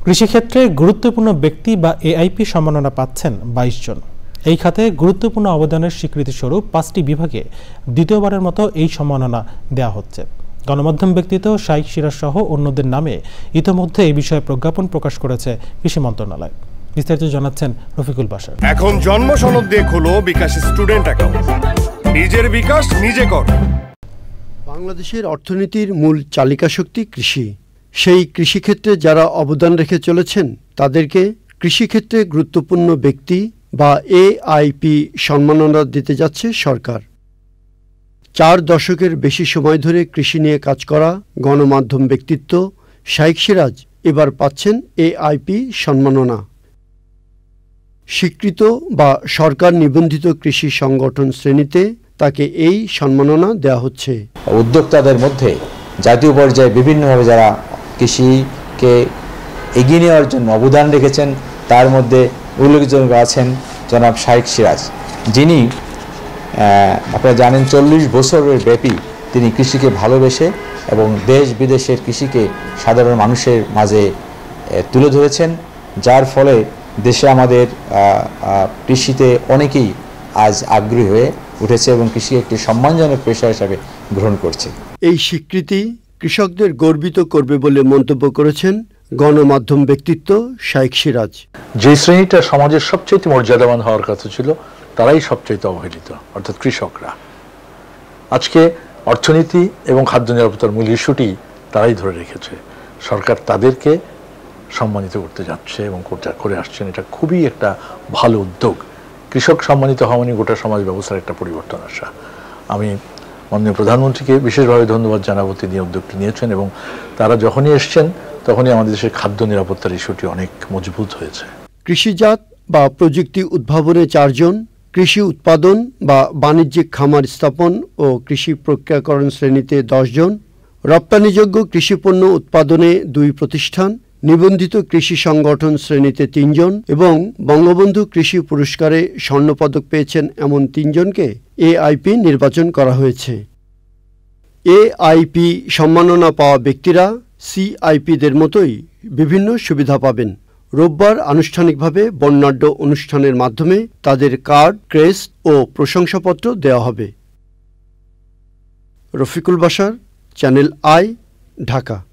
কৃষিক্ষেত্রে গুরুত্বপূর্ণ ব্যক্তি বা এআইপি সম্মাননা পাচ্ছেন ২২ জন। এই খাতে গুরুত্বপূর্ণ অবদানের স্বীকৃতিস্বরূপ ৫টি বিভাগে দ্বিতীয়বারের মতো এই সম্মাননা দেওয়া হচ্ছে। গণমাধ্যম ব্যক্তিত্ব শাইখ সিরাজ সহ অন্যদের নামে ইতোমধ্যে এই বিষয়ে প্রজ্ঞাপন প্রকাশ করেছে কৃষি মন্ত্রণালয়। বিস্তারিত জানাচ্ছেন রফিকুল বাশার। এখন জন্ম সনদ দিয়ে খোলো বিকাশ স্টুডেন্ট অ্যাকাউন্ট। নিজের বিকাশ নিজে কর। বাংলাদেশের অর্থনীতির মূল চালিকা শক্তি কৃষি। সেই কৃষিক্ষেত্রে যারা অবদান রেখে চলেছেন তাদেরকে কৃষিক্ষেত্রে গুরুত্বপূর্ণ ব্যক্তি বা এআইপি সম্মাননা দিতে যাচ্ছে সরকার। ৪ দশকের বেশি সময় ধরে কৃষি নিয়ে কাজ করা গণমাধ্যম ব্যক্তিত্ব শাইখ সিরাজ এবার পাচ্ছেন এআইপি সম্মাননা। স্বীকৃত বা সরকার নিবন্ধিত কৃষি সংগঠন শ্রেণীতে তাকে এই সম্মাননা দেওয়া হচ্ছে। উদ্যোক্তাদের মধ্যে জাতীয় পর্যায়ে বিভিন্নভাবে যারা কৃষিকে এগিয়ে নেওয়ার জন্য অবদান রেখেছেন তার মধ্যে উল্লেখযোগ্য আছেন জনাব শাইখ সিরাজ, যিনি আপনারা জানেন ৪০ বছরের ব্যাপী তিনি কৃষিকে ভালোবেসে এবং দেশ বিদেশের কৃষিকে সাধারণ মানুষের মাঝে তুলে ধরেছেন, যার ফলে দেশে আমাদের কৃষিতে অনেকেই আজ আগ্রহী হয়ে উঠেছে এবং কৃষি একটি সম্মানজনক পেশা হিসাবে গ্রহণ করছে। এই স্বীকৃতি কৃষকদের গর্বিত করবে বলে মন্তব্য করেছেন গণমাধ্যম ব্যক্তিত্ব শাইখ সিরাজ। যে শ্রেণীটা সমাজের সবচেয়ে মর্যাদাবান হওয়ার কথা ছিল তারাই সবচেয়ে অবহেলিত, অর্থাৎ কৃষকরা। আজকে অর্থনীতি এবং খাদ্য নিরাপত্তার মূল ইস্যুটি তারাই ধরে রেখেছে। সরকার তাদেরকে সম্মানিত করতে যাচ্ছে এবং করে আসছেন। এটা খুবই একটা ভালো উদ্যোগ। কৃষক সম্মানিত হওয়া মানে গোটা সমাজ ব্যবস্থার একটা পরিবর্তন আসা। আমি মাননীয় প্রধানমন্ত্রীকে বিশেষভাবে ধন্যবাদ জানাবো, তিনি উদ্যোগটি নিয়েছেন এবং তারা যখনই এসছেন তখনই আমাদের দেশের খাদ্য নিরাপত্তার ইস্যুটি অনেক মজবুত হয়েছে। কৃষিজাত বা প্রযুক্তি উদ্ভাবনে ৪ জন, কৃষি উৎপাদন বা বাণিজ্যিক খামার স্থাপন ও কৃষি প্রক্রিয়াকরণ শ্রেণীতে ১০ জন, রপ্তানিযোগ্য কৃষিপণ্য উৎপাদনে ২ প্রতিষ্ঠান, নিবন্ধিত কৃষি সংগঠন শ্রেণীতে ৩ জন এবং বঙ্গবন্ধু কৃষি পুরস্কারে স্বর্ণপদক পেয়েছেন এমন ৩ জনকে এআইপি নির্বাচন করা হয়েছে। এআইপি সম্মাননা পাওয়া ব্যক্তিরা সিআইপিদের মতোই বিভিন্ন সুবিধা পাবেন। রোববার আনুষ্ঠানিকভাবে বর্ণাঢ্য অনুষ্ঠানের মাধ্যমে তাদের কার্ড, ক্রেস্ট ও প্রশংসাপত্র দেওয়া হবে। Rafiqul Bashar, channel I, Dhaka.